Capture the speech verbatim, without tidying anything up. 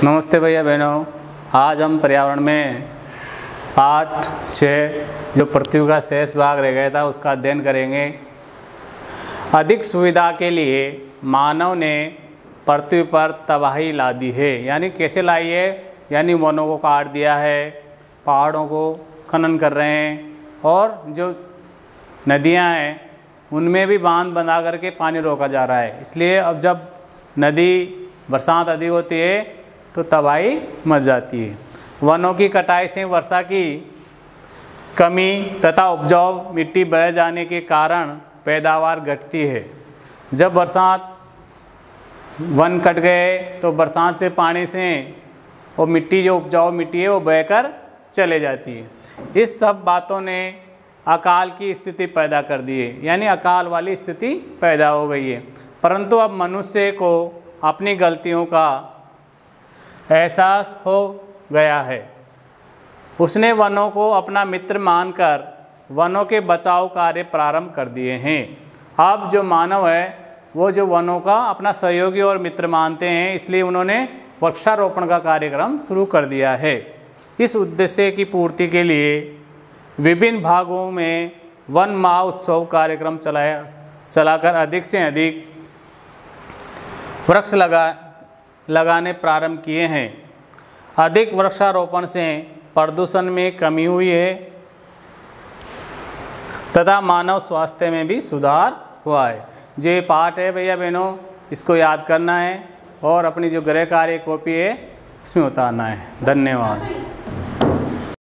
नमस्ते भैया बहनों, आज हम पर्यावरण में पाठ छः जो पृथ्वी का शेष भाग रह गया था उसका अध्ययन करेंगे। अधिक सुविधा के लिए मानव ने पृथ्वी पर तबाही ला दी है। यानी कैसे लाई है? यानी वनों को काट दिया है, पहाड़ों को खनन कर रहे हैं और जो नदियां हैं उनमें भी बांध बना करके पानी रोका जा रहा है। इसलिए अब जब नदी बरसात अधिक होती है तो तबाही मच जाती है। वनों की कटाई से वर्षा की कमी तथा उपजाऊ मिट्टी बह जाने के कारण पैदावार घटती है। जब बरसात वन कट गए तो बरसात से पानी से वो मिट्टी जो उपजाऊ मिट्टी है वो बहकर चले जाती है। इस सब बातों ने अकाल की स्थिति पैदा कर दी है, यानी अकाल वाली स्थिति पैदा हो गई है। परंतु अब मनुष्य को अपनी गलतियों का एहसास हो गया है। उसने वनों को अपना मित्र मानकर वनों के बचाव कार्य प्रारंभ कर दिए हैं। अब जो मानव है वो जो वनों का अपना सहयोगी और मित्र मानते हैं, इसलिए उन्होंने वृक्षारोपण का कार्यक्रम शुरू कर दिया है। इस उद्देश्य की पूर्ति के लिए विभिन्न भागों में वन महोत्सव कार्यक्रम चलाया चलाकर अधिक से अधिक वृक्ष लगा लगाने प्रारंभ किए हैं। अधिक वृक्षारोपण से प्रदूषण में कमी हुई है तथा मानव स्वास्थ्य में भी सुधार हुआ है। जो ये पाठ है भैया बहनों, इसको याद करना है और अपनी जो गृह कार्य कॉपी है उसमें उतारना है। धन्यवाद।